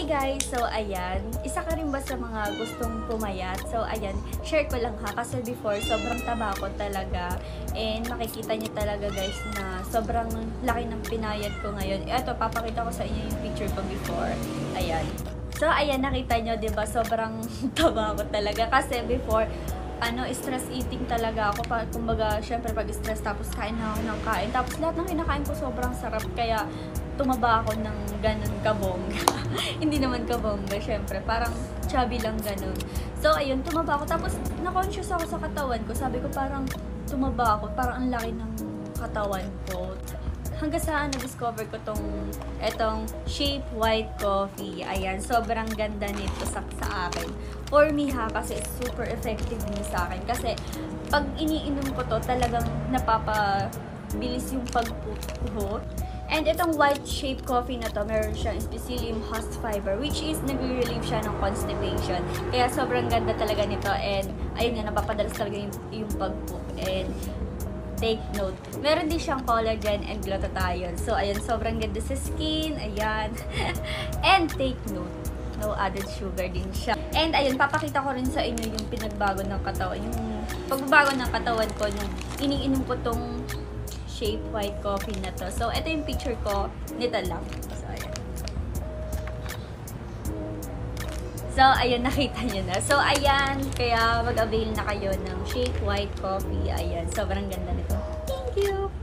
guys! So, ayan. Isa ka rin ba sa mga gustong pumayat? So, ayan. Share ko lang ha. Kasi before, sobrang taba ko talaga. And makikita niyo talaga guys na sobrang laki ng pinayat ko ngayon. Ito, papakita ko sa inyo yung picture ko before. Ayan. So, ayan. Nakita niyo, diba? Sobrang taba ko talaga. Kasi before, stress eating talaga ako. Kumbaga, syempre pag stress, tapos kain na ako ng kain. Tapos lahat ng kinakain ko sobrang sarap. Kaya, tumaba ako ng ganun kabongga. Hindi naman kabongga, syempre. Parang chubby lang ganun. So, ayun, tumaba ako. Tapos, na-conscious ako sa katawan ko. Sabi ko, parang tumaba ako. Parang ang laki ng katawan ko. Hanggang sa na-discover ko etong Shape White Coffee. Ayan, sobrang ganda nito sa akin. For me ha, kasi super effective niya sa akin. Kasi, pag iniinom ko to, talagang napapabilis yung pag-poop ko. And itong white shape coffee na to, meron siyang Specilium husk fiber, which is nagre-relieve siya ng constipation. Kaya sobrang ganda talaga nito, and ayun nga, napapadalas talaga yung pag-poop. And take note, meron din siyang collagen and glutathione. So ayun, sobrang ganda sa skin, ayan. And take note, no added sugar din siya. And ayun, papakita ko rin sa inyo yung pinagbago ng katawan, yung pagbabago ng katawan ko nung iniinom ko tong Shape White Coffee na to. So, ito yung picture ko. Nito lang. So, ayan. So, ayun, nakita nyo na. So, ayan. Kaya mag-avail na kayo ng Shape White Coffee. Ayan. Sobrang ganda nito. Thank you!